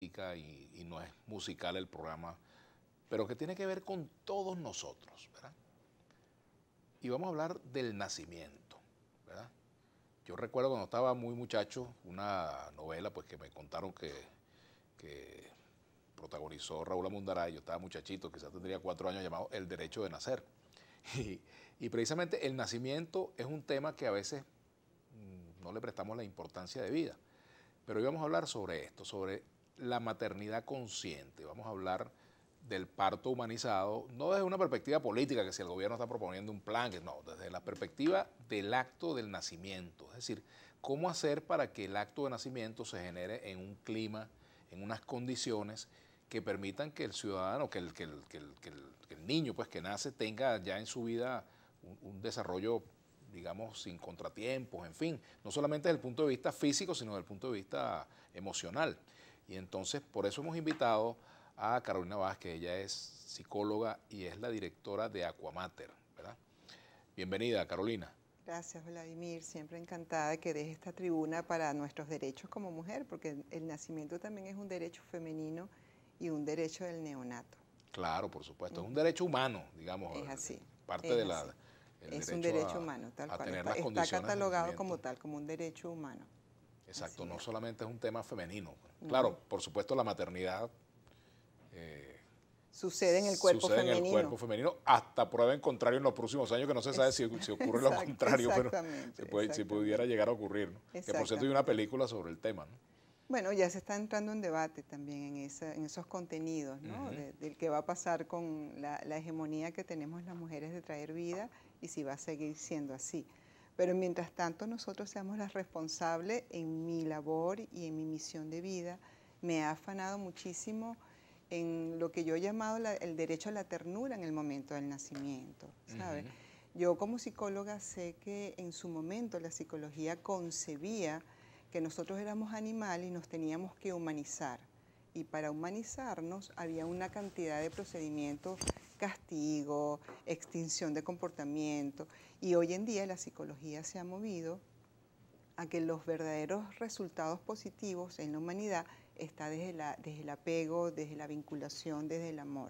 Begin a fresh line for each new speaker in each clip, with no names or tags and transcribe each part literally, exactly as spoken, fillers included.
y, y no es musical el programa, pero que tiene que ver con todos nosotros, ¿verdad? Y vamos a hablar del nacimiento, ¿verdad? Yo recuerdo cuando estaba muy muchacho una novela pues que me contaron que, que protagonizó Raúl Amundaray, yo estaba muchachito, quizás tendría cuatro años, llamado El Derecho de Nacer. Y, y precisamente el nacimiento es un tema que a veces mmm, no le prestamos la importancia de vida. Pero hoy vamos a hablar sobre esto, sobre la maternidad consciente. Vamos a hablar del parto humanizado, no desde una perspectiva política, que si el gobierno está proponiendo un plan, que no, desde la perspectiva del acto del nacimiento. Es decir, cómo hacer para que el acto de nacimiento se genere en un clima, en unas condiciones que permitan que el ciudadano, que el, que el, que el, que el, que el niño pues, que nace tenga ya en su vida un, un desarrollo, digamos, sin contratiempos, en fin, no solamente desde el punto de vista físico, sino desde el punto de vista emocional. Y entonces, por eso hemos invitado a Carolina Vázquez, ella es psicóloga y es la directora de Aquamater, ¿verdad? Bienvenida, Carolina.
Gracias, Vladimir, siempre encantada de que deje esta tribuna para nuestros derechos como mujer, porque el nacimiento también es un derecho femenino y un derecho del neonato.
Claro, por supuesto, uh-huh. Es un derecho humano, digamos,
es así,
parte
es
de la...
así.
El
es
derecho
un derecho
a,
humano, tal
a
cual.
Tener
Está,
las
está
condiciones
catalogado como tal, como un derecho humano.
Exacto, así no es. Solamente es un tema femenino.
Uh-huh.
Claro, por supuesto la maternidad eh,
sucede en el cuerpo
sucede
femenino.
en el cuerpo femenino, hasta prueba en contrario en los próximos años, que no se sabe si, si ocurre lo contrario, pero se puede, si pudiera llegar a ocurrir, ¿no? Que por cierto hay una película sobre el tema, ¿no?
Bueno, ya se está entrando en debate también en, esa, en esos contenidos, ¿no? Uh-huh. de, de qué va a pasar con la, la hegemonía que tenemos las mujeres de traer vida y si va a seguir siendo así. Pero mientras tanto nosotros seamos las responsables en mi labor y en mi misión de vida, me ha afanado muchísimo en lo que yo he llamado la, el derecho a la ternura en el momento del nacimiento, ¿sabes? Uh-huh. Yo como psicóloga sé que en su momento la psicología concebía que nosotros éramos animales y nos teníamos que humanizar. Y para humanizarnos había una cantidad de procedimientos, castigo, extinción de comportamiento. Y hoy en día la psicología se ha movido a que los verdaderos resultados positivos en la humanidad está desde, la, desde el apego, desde la vinculación, desde el amor.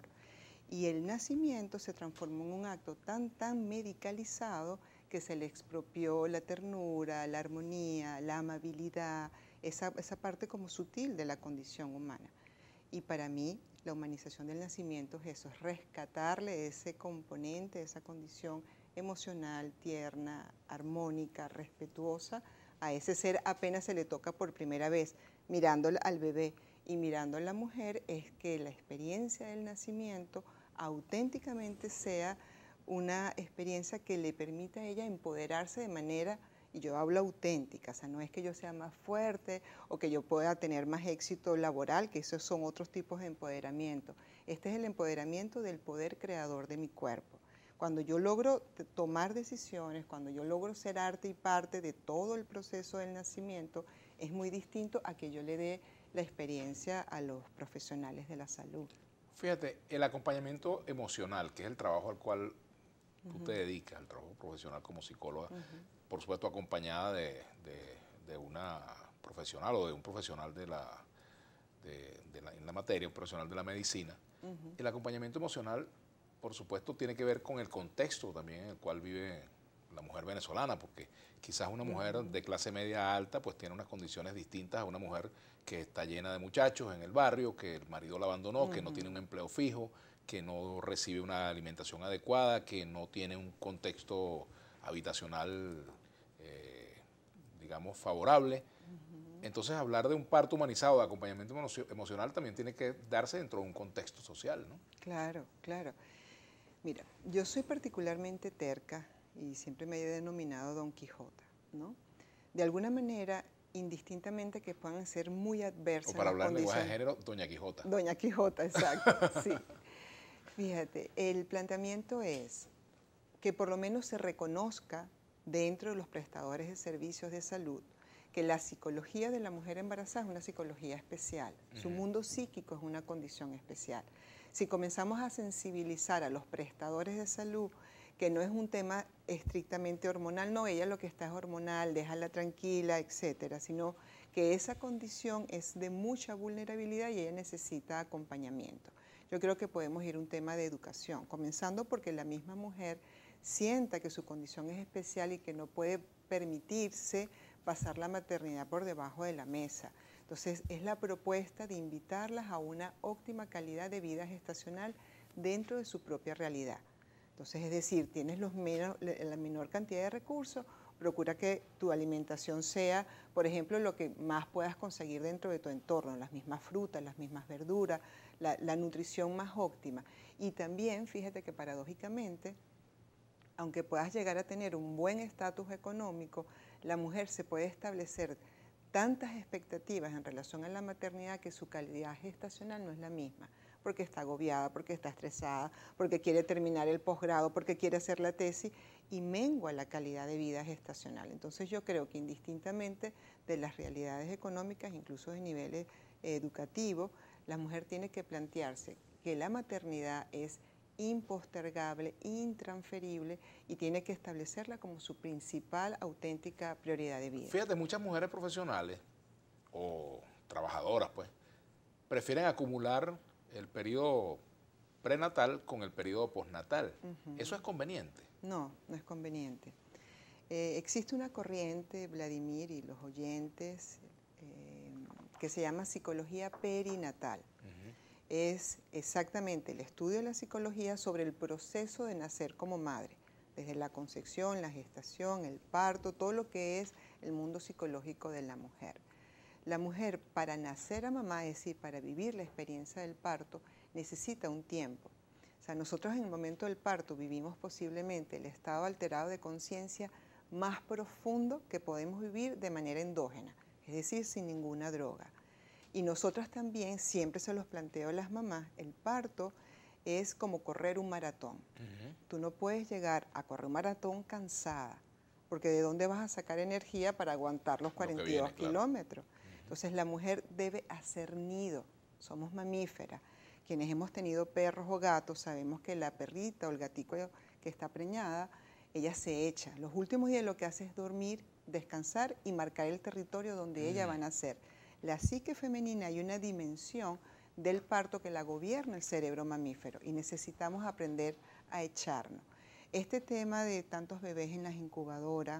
Y el nacimiento se transformó en un acto tan, tan medicalizado que se le expropió la ternura, la armonía, la amabilidad, esa, esa parte como sutil de la condición humana. Y para mí, la humanización del nacimiento es eso, es rescatarle ese componente, esa condición emocional, tierna, armónica, respetuosa, a ese ser apenas se le toca por primera vez, mirando al bebé y mirando a la mujer, es que la experiencia del nacimiento auténticamente sea una experiencia que le permita a ella empoderarse de manera, y yo hablo auténtica, o sea, no es que yo sea más fuerte o que yo pueda tener más éxito laboral, que esos son otros tipos de empoderamiento. Este es el empoderamiento del poder creador de mi cuerpo. Cuando yo logro tomar decisiones, cuando yo logro ser arte y parte de todo el proceso del nacimiento, es muy distinto a que yo le dé la experiencia a los profesionales de la salud.
Fíjate, el acompañamiento emocional, que es el trabajo al cual tú uh-huh. te dedicas, el trabajo profesional como psicóloga, uh-huh. por supuesto acompañada de, de, de una profesional o de un profesional de la, de, de la, en la materia, un profesional de la medicina. Uh-huh. El acompañamiento emocional, por supuesto, tiene que ver con el contexto también en el cual vive la mujer venezolana, porque quizás una mujer uh-huh. de clase media alta pues tiene unas condiciones distintas a una mujer que está llena de muchachos en el barrio, que el marido la abandonó, uh-huh. que no tiene un empleo fijo, que no recibe una alimentación adecuada, que no tiene un contexto habitacional, eh, digamos, favorable. Uh-huh. Entonces, hablar de un parto humanizado, de acompañamiento emocional, también tiene que darse dentro de un contexto social, ¿no?
Claro, claro. Mira, yo soy particularmente terca y siempre me he denominado Don Quijota, ¿no? De alguna manera, indistintamente que puedan ser muy adversas.
O para hablar en lenguaje de género, Doña Quijota.
Doña Quijota, exacto, sí. Fíjate, el planteamiento es que por lo menos se reconozca dentro de los prestadores de servicios de salud que la psicología de la mujer embarazada es una psicología especial. Uh-huh. Su mundo psíquico es una condición especial. Si comenzamos a sensibilizar a los prestadores de salud que no es un tema estrictamente hormonal, no, ella lo que está es hormonal, déjala tranquila, etcétera, sino que esa condición es de mucha vulnerabilidad y ella necesita acompañamiento. Yo creo que podemos ir a un tema de educación, comenzando porque la misma mujer sienta que su condición es especial y que no puede permitirse pasar la maternidad por debajo de la mesa. Entonces, es la propuesta de invitarlas a una óptima calidad de vida gestacional dentro de su propia realidad. Entonces, es decir, tienes los menos, la menor cantidad de recursos, procura que tu alimentación sea, por ejemplo, lo que más puedas conseguir dentro de tu entorno, las mismas frutas, las mismas verduras, la, la nutrición más óptima. Y también, fíjate que paradójicamente, aunque puedas llegar a tener un buen estatus económico, la mujer se puede establecer tantas expectativas en relación a la maternidad que su calidad gestacional no es la misma, porque está agobiada, porque está estresada, porque quiere terminar el posgrado, porque quiere hacer la tesis y mengua la calidad de vida gestacional. Entonces yo creo que indistintamente de las realidades económicas, incluso de niveles eh, educativos, la mujer tiene que plantearse que la maternidad es impostergable, intransferible y tiene que establecerla como su principal auténtica prioridad de vida.
Fíjate, muchas mujeres profesionales o trabajadoras, pues, prefieren acumular el periodo prenatal con el periodo postnatal. Uh-huh. ¿Eso es conveniente?
No, no es conveniente. Eh, existe una corriente, Vladimir y los oyentes, eh, que se llama psicología perinatal. Uh-huh. Es exactamente el estudio de la psicología sobre el proceso de nacer como madre, desde la concepción, la gestación, el parto, todo lo que es el mundo psicológico de la mujer. La mujer, para nacer a mamá, es decir, para vivir la experiencia del parto, necesita un tiempo. O sea, nosotros en el momento del parto vivimos posiblemente el estado alterado de conciencia más profundo que podemos vivir de manera endógena, es decir, sin ninguna droga. Y nosotras también, siempre se los planteo a las mamás, el parto es como correr un maratón. Uh-huh. Tú no puedes llegar a correr un maratón cansada, porque ¿de dónde vas a sacar energía para aguantar los cuarenta y dos viene, kilómetros? Claro. Uh-huh. Entonces la mujer debe hacer nido, somos mamíferas. Quienes hemos tenido perros o gatos sabemos que la perrita o el gatico que está preñada, ella se echa. Los últimos días lo que hace es dormir, descansar y marcar el territorio donde uh-huh. ella va a nacer. La psique femenina hay una dimensión del parto que la gobierna el cerebro mamífero y necesitamos aprender a echarnos. Este tema de tantos bebés en las incubadoras,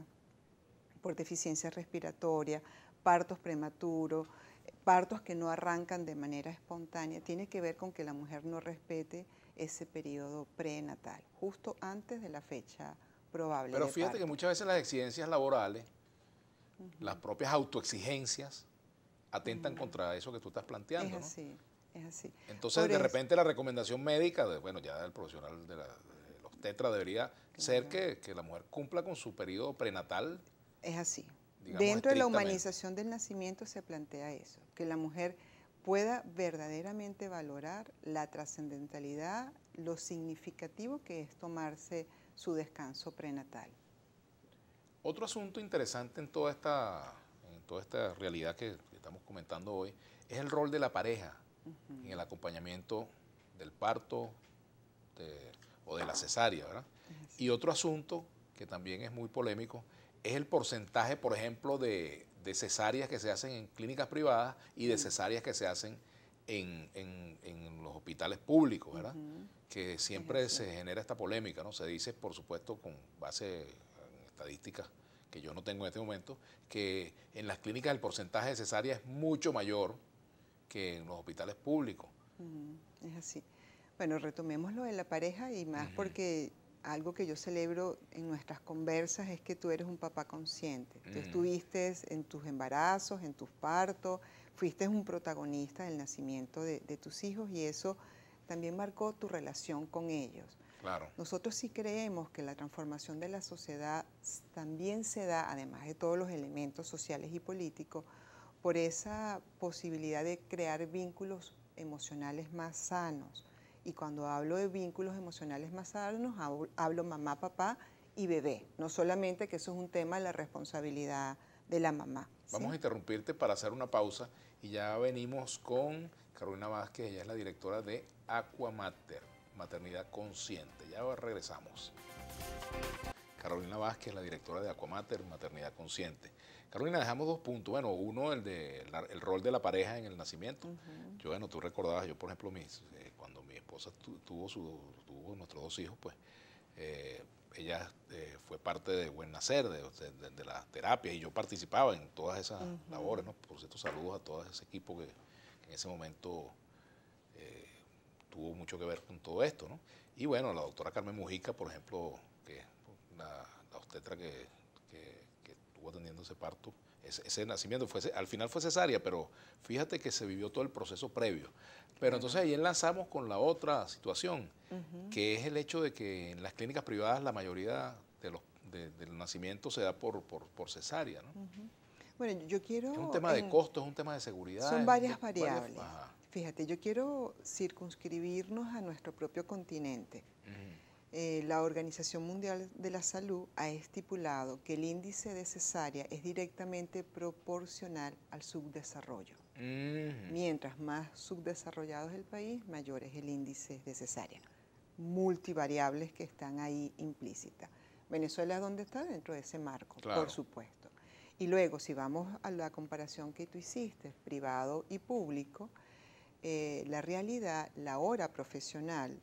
por deficiencia respiratoria, partos prematuros, partos que no arrancan de manera espontánea, tiene que ver con que la mujer no respete ese periodo prenatal, justo antes de la fecha probable
Pero
de
fíjate
parto.
que muchas veces las exigencias laborales, uh-huh. las propias autoexigencias, atentan uh-huh. contra eso que tú estás planteando,
es así,
¿no?
Es así.
Entonces, Por de repente, eso, la recomendación médica, de, bueno, ya del profesional de, la, de los tetras debería claro. ser que, que la mujer cumpla con su periodo prenatal.
Es así. Dentro de la humanización del nacimiento se plantea eso, que la mujer pueda verdaderamente valorar la trascendentalidad, lo significativo que es tomarse su descanso prenatal.
Otro asunto interesante en toda esta, en toda esta realidad que, que estamos comentando hoy es el rol de la pareja uh-huh. en el acompañamiento del parto de, o de la cesárea, ¿verdad? Uh-huh. Y otro asunto que también es muy polémico es el porcentaje, por ejemplo, de, de cesáreas que se hacen en clínicas privadas y de cesáreas que se hacen en, en, en los hospitales públicos, ¿verdad? Uh-huh. Que siempre se genera esta polémica, ¿no? Se dice, por supuesto, con base en estadísticas que yo no tengo en este momento, que en las clínicas el porcentaje de cesáreas es mucho mayor que en los hospitales públicos.
Uh-huh. Es así. Bueno, retomemos lo de la pareja y más uh-huh. porque algo que yo celebro en nuestras conversas es que tú eres un papá consciente. Uh-huh. Tú estuviste en tus embarazos, en tus partos, fuiste un protagonista del nacimiento de, de tus hijos y eso también marcó tu relación con ellos.
Claro.
Nosotros sí creemos que la transformación de la sociedad también se da, además de todos los elementos sociales y políticos, por esa posibilidad de crear vínculos emocionales más sanos. Y cuando hablo de vínculos emocionales más sanos, hablo mamá, papá y bebé. No solamente que eso es un tema de la responsabilidad de la mamá.
Vamos ¿sí? a interrumpirte para hacer una pausa y ya venimos con Carolina Vázquez, ella es la directora de Aquamater, Maternidad Consciente. Ya regresamos. Carolina Vázquez, la directora de Aquamater, Maternidad Consciente. Carolina, dejamos dos puntos. Bueno, uno, el de la, el rol de la pareja en el nacimiento. Uh-huh. Yo, bueno, tú recordabas, yo por ejemplo, mis, eh, cuando mi esposa tu, tuvo, su, tuvo nuestros dos hijos, pues eh, ella eh, fue parte de Buen Nacer, de, de, de las terapias, y yo participaba en todas esas uh-huh. labores, ¿no? Por cierto, saludos a todo ese equipo que, que en ese momento eh, tuvo mucho que ver con todo esto, ¿no? Y bueno, la doctora Carmen Mujica, por ejemplo, que la, la obstetra que, que, que estuvo atendiendo ese parto, ese, ese nacimiento, fue, al final fue cesárea, pero fíjate que se vivió todo el proceso previo. Pero entonces ahí enlazamos con la otra situación, uh-huh. que es el hecho de que en las clínicas privadas la mayoría de los, de, del nacimiento se da por, por, por cesárea, ¿no?
Uh-huh. Bueno, yo quiero...
Es un tema de en, costo, es un tema de seguridad.
Son varias
de,
variables.
Varias,
Fíjate, yo quiero circunscribirnos a nuestro propio continente. Uh-huh. Eh, la Organización Mundial de la Salud ha estipulado que el índice de cesárea es directamente proporcional al subdesarrollo. Uh-huh. Mientras más subdesarrollado es el país, mayor es el índice de cesárea. Multivariables que están ahí implícitas. Venezuela, ¿dónde está? Dentro de ese marco, claro. Por supuesto. Y luego, si vamos a la comparación que tú hiciste, privado y público, eh, la realidad, la hora profesional,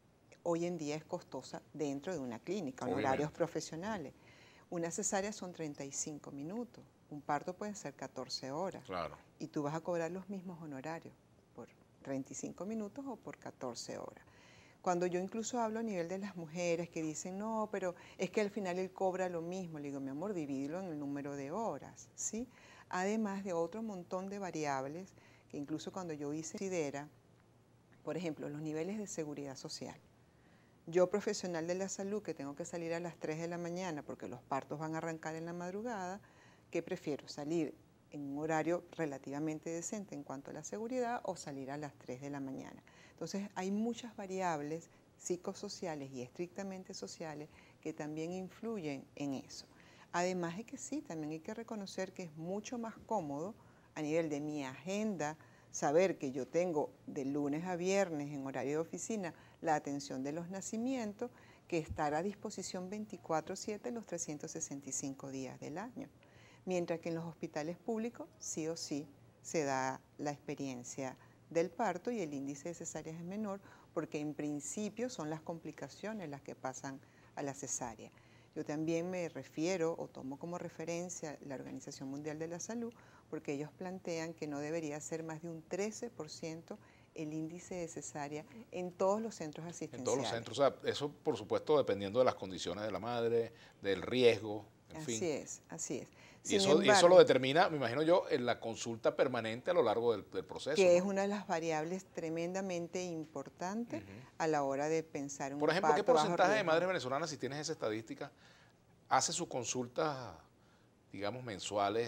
hoy en día es costosa dentro de una clínica, en horarios profesionales. Una cesárea son treinta y cinco minutos, un parto puede ser catorce horas.
Claro.
Y tú vas a cobrar los mismos honorarios por treinta y cinco minutos o por catorce horas. Cuando yo incluso hablo a nivel de las mujeres que dicen, no, pero es que al final él cobra lo mismo, le digo, mi amor, divídelo en el número de horas, ¿sí? Además de otro montón de variables que incluso cuando yo hice Sidera, por ejemplo, los niveles de seguridad social. Yo, profesional de la salud, que tengo que salir a las tres de la mañana porque los partos van a arrancar en la madrugada, ¿qué prefiero? ¿Salir en un horario relativamente decente en cuanto a la seguridad o salir a las tres de la mañana? Entonces, hay muchas variables psicosociales y estrictamente sociales que también influyen en eso. Además de que sí, también hay que reconocer que es mucho más cómodo a nivel de mi agenda saber que yo tengo de lunes a viernes en horario de oficina la atención de los nacimientos que estar a disposición veinticuatro siete los trescientos sesenta y cinco días del año. Mientras que en los hospitales públicos sí o sí se da la experiencia del parto y el índice de cesáreas es menor porque en principio son las complicaciones las que pasan a la cesárea. Yo también me refiero o tomo como referencia la Organización Mundial de la Salud porque ellos plantean que no debería ser más de un trece por ciento el índice de cesárea en todos los centros asistenciales.
En todos los centros, o sea, eso por supuesto dependiendo de las condiciones de la madre, del riesgo, en
así
fin.
es, así es.
Y eso, embargo, y eso lo determina, me imagino yo, en la consulta permanente a lo largo del, del proceso.
Que
¿no?
es una de las variables tremendamente importantes uh-huh. a la hora de pensar en un
Por ejemplo,
parto
¿qué porcentaje
bajo
de madres venezolanas, si tienes esa estadística, hace sus consultas, digamos, mensuales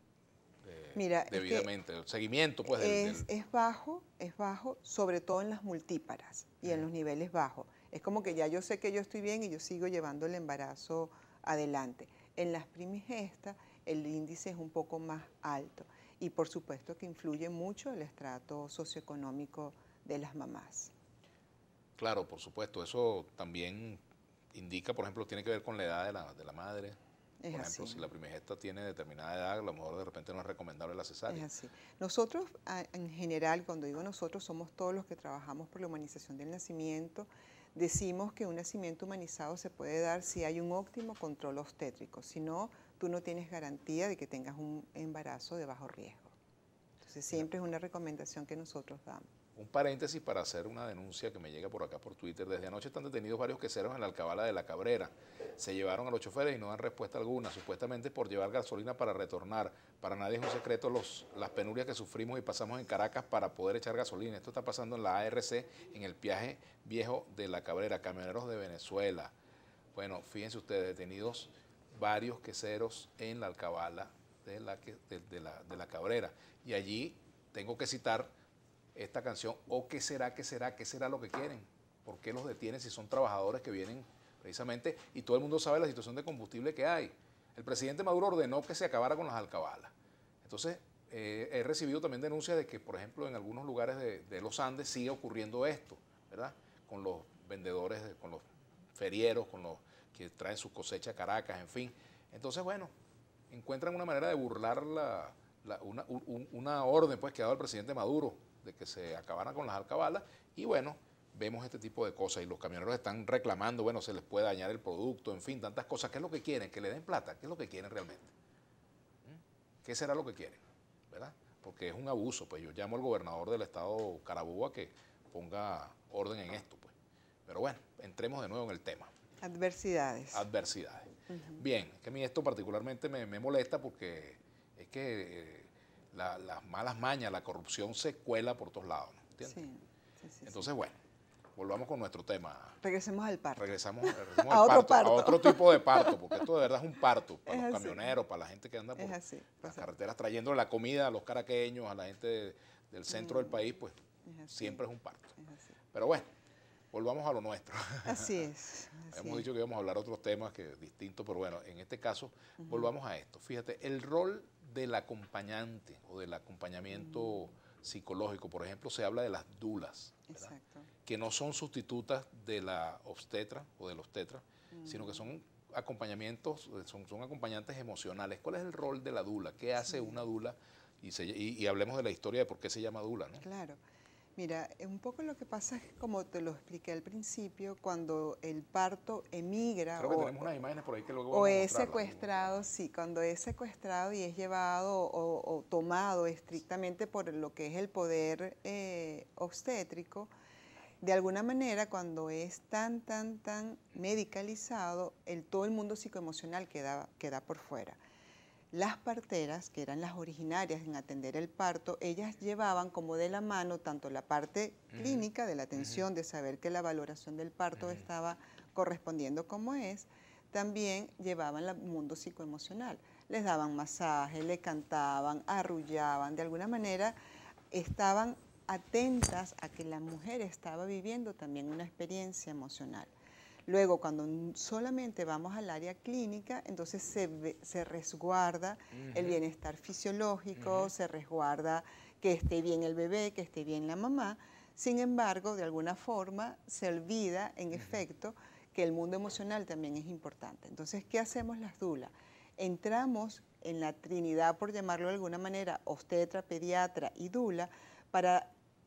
eh,
Mira,
debidamente? El seguimiento, pues.
Es,
del, del...
es bajo, es bajo, sobre todo en las multíparas y uh-huh. en los niveles bajos. Es como que ya yo sé que yo estoy bien y yo sigo llevando el embarazo adelante. En las primigestas el índice es un poco más alto y por supuesto que influye mucho el estrato socioeconómico de las mamás.
Claro, por supuesto, eso también indica, por ejemplo, tiene que ver con la edad de la, de la madre.
Es
por ejemplo,
así.
Si la primigesta tiene determinada edad, a lo mejor de repente no es recomendable la cesárea.
Es así. Nosotros, en general, cuando digo nosotros, somos todos los que trabajamos por la humanización del nacimiento. Decimos que un nacimiento humanizado se puede dar si hay un óptimo control obstétrico. Si no, tú no tienes garantía de que tengas un embarazo de bajo riesgo. Entonces, siempre es una recomendación que nosotros damos.
Un paréntesis para hacer una denuncia que me llega por acá por Twitter. Desde anoche están detenidos varios queseros en la alcabala de La Cabrera. Se llevaron a los choferes y no dan respuesta alguna, supuestamente por llevar gasolina para retornar. Para nadie es un secreto los, las penurias que sufrimos y pasamos en Caracas para poder echar gasolina. Esto está pasando en la A R C, en el peaje viejo de La Cabrera, camioneros de Venezuela. Bueno, fíjense ustedes, detenidos varios queseros en la alcabala de la, de, de la, de la Cabrera. Y allí tengo que citar esta canción, o qué será, qué será, qué será lo que quieren, por qué los detienen si son trabajadores que vienen precisamente, y todo el mundo sabe la situación de combustible que hay. El presidente Maduro ordenó que se acabara con las alcabalas. Entonces, eh, he recibido también denuncias de que, por ejemplo, en algunos lugares de, de los Andes sigue ocurriendo esto, ¿verdad? Con los vendedores, con los ferieros, con los que traen sus cosechas a Caracas, en fin. Entonces, bueno, encuentran una manera de burlar la, la, una, un, una orden pues, que ha dado el presidente Maduro de que se acabaran con las alcabalas y bueno, vemos este tipo de cosas y los camioneros están reclamando, bueno, se les puede dañar el producto, en fin, tantas cosas. ¿Qué es lo que quieren? Que le den plata. ¿Qué es lo que quieren realmente? ¿Mm? ¿Qué será lo que quieren? ¿Verdad? Porque es un abuso. Pues yo llamo al gobernador del estado Carabobo a que ponga orden en esto. Pues. Pero bueno, entremos de nuevo en el tema.
Adversidades.
Adversidades. Uh-huh. Bien, que a mí esto particularmente me, me molesta porque es que eh, la, las malas mañas, la corrupción se cuela por todos lados, ¿no? ¿Entiendes? Sí, sí, sí, Entonces, sí. bueno, volvamos con nuestro tema.
Regresemos al parto.
Regresamos, regresemos
a,
al
otro
parto,
parto.
a otro tipo de parto, porque esto de verdad es un parto para
es
los
así.
camioneros, para la gente que anda por
así,
las carreteras trayendo la comida a los caraqueños, a la gente de, del centro mm. del país, pues es siempre es un parto. Es así. Pero bueno, volvamos a lo nuestro.
Así es. Así
Hemos
es.
dicho que íbamos a hablar otros temas que distintos, pero bueno, en este caso uh-huh. volvamos a esto. Fíjate, el rol del acompañante o del acompañamiento uh-huh. psicológico, por ejemplo, se habla de las dulas, ¿verdad? Exacto. Que no son sustitutas de la obstetra o del obstetra, uh-huh. sino que son acompañamientos, son, son acompañantes emocionales. ¿Cuál es el rol de la dula? ¿Qué hace sí. una dula? Y, se, y, y hablemos de la historia de por qué se llama dula, ¿no?
Claro. Mira, un poco lo que pasa es, como te lo expliqué al principio, cuando el parto emigra
Creo que
o,
tenemos unas imágenes por ahí que luego
o es secuestrado, sí, cuando es secuestrado y es llevado o, o tomado estrictamente por lo que es el poder eh, obstétrico, de alguna manera cuando es tan, tan, tan medicalizado, el, todo el mundo psicoemocional queda, queda por fuera. Las parteras, que eran las originarias en atender el parto, ellas llevaban como de la mano tanto la parte uh-huh. clínica de la atención, uh-huh. de saber que la valoración del parto uh-huh. estaba correspondiendo como es, también llevaban el mundo psicoemocional. Les daban masajes, le cantaban, arrullaban, de alguna manera estaban atentas a que la mujer estaba viviendo también una experiencia emocional. Luego, cuando solamente vamos al área clínica, entonces se, se resguarda uh-huh. el bienestar fisiológico, uh-huh. se resguarda que esté bien el bebé, que esté bien la mamá. Sin embargo, de alguna forma se olvida, en uh-huh. efecto, que el mundo emocional también es importante. Entonces, ¿qué hacemos las dulas? Entramos en la trinidad, por llamarlo de alguna manera, obstetra, pediatra y dula, para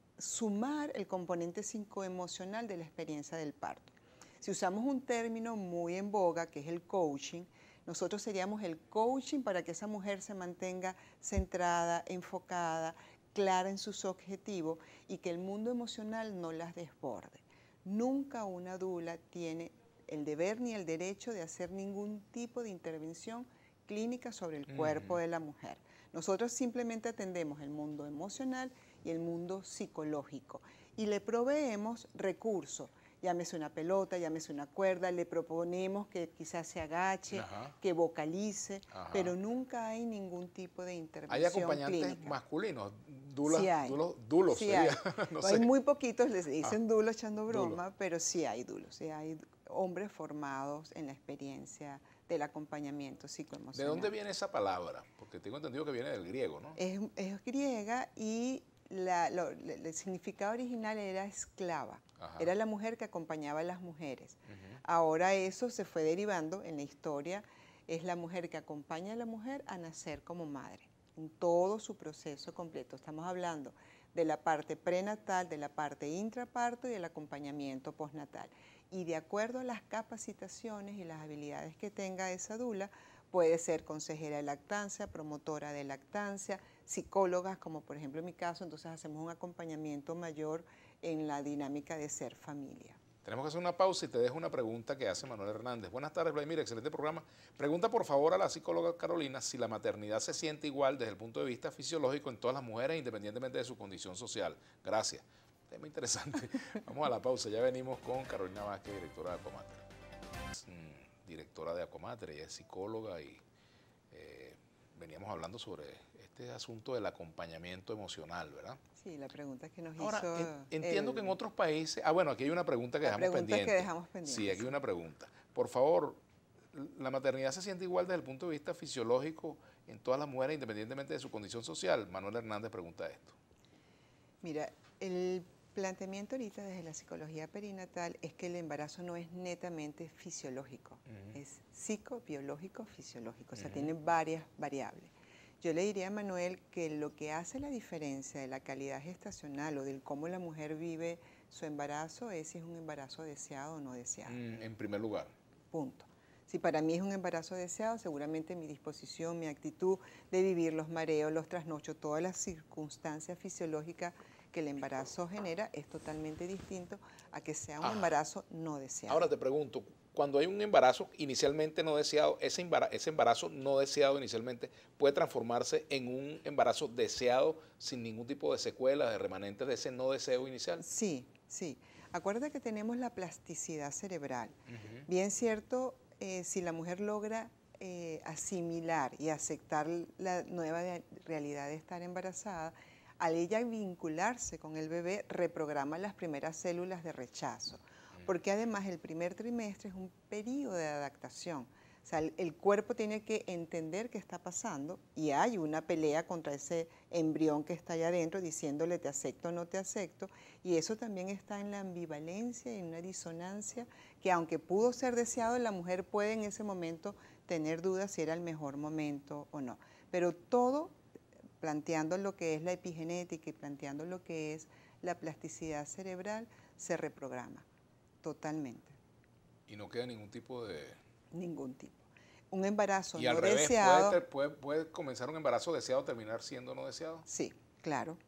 sumar el componente psicoemocional de la experiencia del parto. Si usamos un término muy en boga, que es el coaching, nosotros seríamos el coaching para que esa mujer se mantenga centrada, enfocada, clara en sus objetivos y que el mundo emocional no las desborde. Nunca una dula tiene el deber ni el derecho de hacer ningún tipo de intervención clínica sobre el cuerpo mm. de la mujer. Nosotros simplemente atendemos el mundo emocional y el mundo psicológico y le proveemos recursos. Llámese una pelota, llámese una cuerda, le proponemos que quizás se agache, Ajá. que vocalice, Ajá. pero nunca hay ningún tipo de intervención
clínica. ¿Hay acompañantes
clínica.
masculinos? Dulas,
sí hay.
Dulos, dulos
sí
sería,
hay.
no
sé. Hay muy poquitos, les dicen ah. dulos echando broma, Dulo. pero sí hay dulos, sí hay hombres formados en la experiencia del acompañamiento psicoemocional.
¿De dónde viene esa palabra? Porque tengo entendido que viene del griego, ¿no?
Es, es griega y la, lo, el significado original era esclava. Ajá. Era la mujer que acompañaba a las mujeres. Uh-huh. Ahora eso se fue derivando en la historia. Es la mujer que acompaña a la mujer a nacer como madre, en todo su proceso completo. Estamos hablando de la parte prenatal, de la parte intraparto y del acompañamiento postnatal. Y de acuerdo a las capacitaciones y las habilidades que tenga esa dula, puede ser consejera de lactancia, promotora de lactancia, psicólogas, como por ejemplo en mi caso, entonces hacemos un acompañamiento mayor en la dinámica de ser familia.
Tenemos que hacer una pausa y te dejo una pregunta que hace Manuel Hernández. Buenas tardes, Vladimir, excelente programa. Pregunta por favor a la psicóloga Carolina si la maternidad se siente igual desde el punto de vista fisiológico en todas las mujeres, independientemente de su condición social. Gracias. Tema interesante. Vamos a la pausa, ya venimos con Carolina Vázquez, directora de Acomater. Es, mm, directora de Acomater, ella es psicóloga y eh, veníamos hablando sobre este asunto del acompañamiento emocional, ¿verdad?
Sí, la pregunta que nos
Ahora,
hizo...
en, entiendo
el...
que en otros países... Ah, bueno, aquí hay una pregunta que,
la
dejamos,
pregunta
pendiente.
que dejamos pendiente.
Sí, aquí hay una pregunta. Por favor, ¿la maternidad se siente igual desde el punto de vista fisiológico en todas las mujeres, independientemente de su condición social? Manuel Hernández pregunta esto.
Mira, el planteamiento ahorita desde la psicología perinatal es que el embarazo no es netamente fisiológico, uh-huh. es psicobiológico fisiológico, o sea, uh-huh. tiene varias variables. Yo le diría a Manuel que lo que hace la diferencia de la calidad gestacional o del cómo la mujer vive su embarazo es si es un embarazo deseado o no deseado.
Mm, en primer lugar.
Punto. Si para mí es un embarazo deseado, seguramente mi disposición, mi actitud de vivir los mareos, los trasnochos, todas las circunstancias fisiológicas que el embarazo genera es totalmente distinto a que sea un ah. embarazo no deseado.
Ahora te pregunto, cuando hay un embarazo inicialmente no deseado, ese embarazo, ese embarazo no deseado inicialmente puede transformarse en un embarazo deseado sin ningún tipo de secuelas, de remanentes de ese no deseo inicial.
Sí, sí. Acuérdate que tenemos la plasticidad cerebral. Uh-huh. Bien cierto, eh, si la mujer logra eh, asimilar y aceptar la nueva de, realidad de estar embarazada, al ella vincularse con el bebé, reprograma las primeras células de rechazo. Porque además el primer trimestre es un periodo de adaptación. O sea, el, el cuerpo tiene que entender qué está pasando y hay una pelea contra ese embrión que está allá adentro diciéndole te acepto o no te acepto. Y eso también está en la ambivalencia y en una disonancia que aunque pudo ser deseado, la mujer puede en ese momento tener dudas si era el mejor momento o no. Pero todo planteando lo que es la epigenética y planteando lo que es la plasticidad cerebral, se reprograma totalmente.
¿Y no queda ningún tipo de...?
Ningún tipo. Un embarazo
y
no
al revés,
deseado...
¿puede, puede, ¿puede comenzar un embarazo deseado terminar siendo no deseado?
Sí, claro.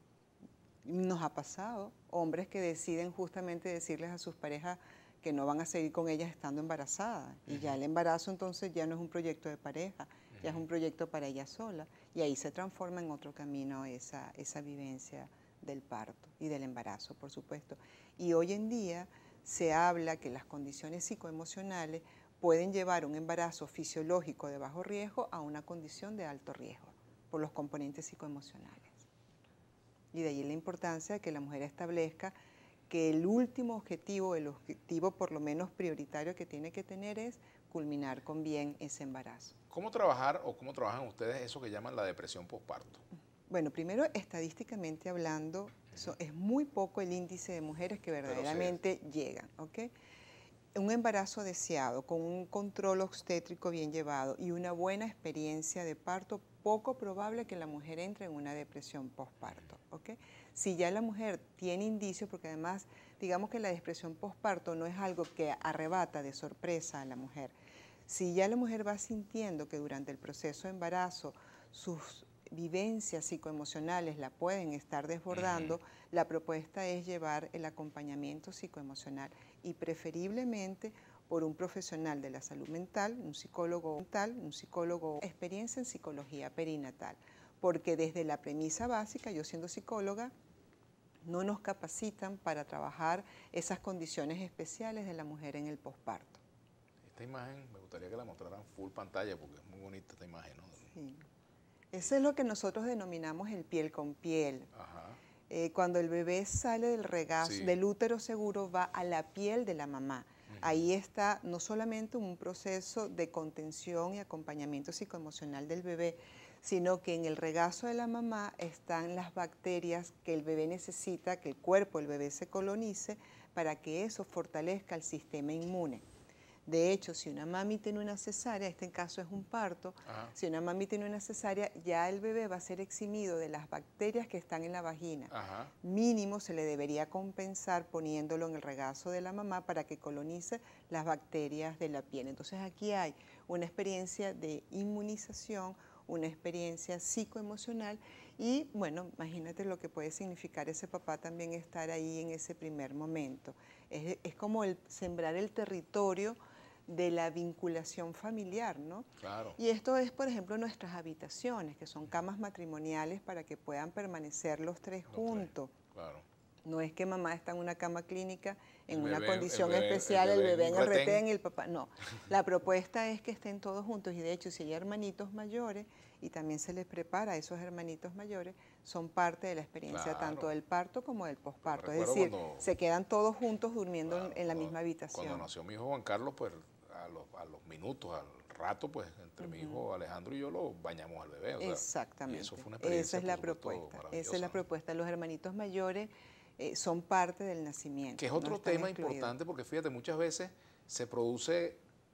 Nos ha pasado hombres que deciden justamente decirles a sus parejas que no van a seguir con ellas estando embarazadas. Uh-huh. Y ya el embarazo entonces ya no es un proyecto de pareja, uh-huh. ya es un proyecto para ella sola. Y ahí se transforma en otro camino esa, esa vivencia del parto y del embarazo, por supuesto. Y hoy en día se habla que las condiciones psicoemocionales pueden llevar un embarazo fisiológico de bajo riesgo a una condición de alto riesgo por los componentes psicoemocionales. Y de ahí la importancia de que la mujer establezca que el último objetivo, el objetivo por lo menos prioritario que tiene que tener es culminar con bien ese embarazo.
¿Cómo trabajar o cómo trabajan ustedes eso que llaman la depresión postparto?
Bueno, primero, estadísticamente hablando, so, es muy poco el índice de mujeres que verdaderamente sí llegan, ¿ok? Un embarazo deseado, con un control obstétrico bien llevado y una buena experiencia de parto, poco probable que la mujer entre en una depresión postparto, ¿ok? Si ya la mujer tiene indicios, porque además, digamos que la depresión postparto no es algo que arrebata de sorpresa a la mujer. Si ya la mujer va sintiendo que durante el proceso de embarazo sus vivencias psicoemocionales la pueden estar desbordando, uh-huh. la propuesta es llevar el acompañamiento psicoemocional y preferiblemente por un profesional de la salud mental, un psicólogo mental, un psicólogo experiencia en psicología perinatal, porque desde la premisa básica, yo siendo psicóloga, no nos capacitan para trabajar esas condiciones especiales de la mujer en el posparto.
Esta imagen me gustaría que la mostraran full pantalla porque es muy bonita esta imagen, ¿no?
Sí. Eso es lo que nosotros denominamos el piel con piel. Ajá. Eh, cuando el bebé sale del regazo, sí. del útero seguro, va a la piel de la mamá. Uh-huh. Ahí está no solamente un proceso de contención y acompañamiento psicoemocional del bebé, sino que en el regazo de la mamá están las bacterias que el bebé necesita, que el cuerpo del bebé se colonice para que eso fortalezca el sistema inmune. De hecho, si una mami tiene una cesárea, este caso es un parto, ajá. si una mami tiene una cesárea, ya el bebé va a ser eximido de las bacterias que están en la vagina. Ajá. Mínimo se le debería compensar poniéndolo en el regazo de la mamá para que colonice las bacterias de la piel. Entonces aquí hay una experiencia de inmunización, una experiencia psicoemocional y, bueno, imagínate lo que puede significar ese papá también estar ahí en ese primer momento. Es, es como el sembrar el territorio de la vinculación familiar, ¿no?
Claro.
Y esto es, por ejemplo, nuestras habitaciones, que son camas matrimoniales para que puedan permanecer los tres los juntos.
Tres. Claro.
No es que mamá está en una cama clínica en
el
una
bebé,
condición
el bebé,
especial, el bebé, el bebé en el retén. retén y el papá. No, la propuesta es que estén todos juntos y de hecho si hay hermanitos mayores y también se les prepara a esos hermanitos mayores, son parte de la experiencia claro. tanto del parto como del posparto. Es decir, cuando, se quedan todos juntos durmiendo claro, en la
cuando,
misma habitación.
Cuando nació mi hijo Juan Carlos, pues a los, a los minutos, al rato, pues entre uh-huh. mi hijo Alejandro y yo lo bañamos al bebé. O sea,
exactamente.
Y eso fue una experiencia,
esa es la propuesta. Esa es la
¿no?
propuesta. Los hermanitos mayores eh, son parte del nacimiento.
Que es otro
no están
tema
excluidos.
importante porque fíjate, muchas veces se produce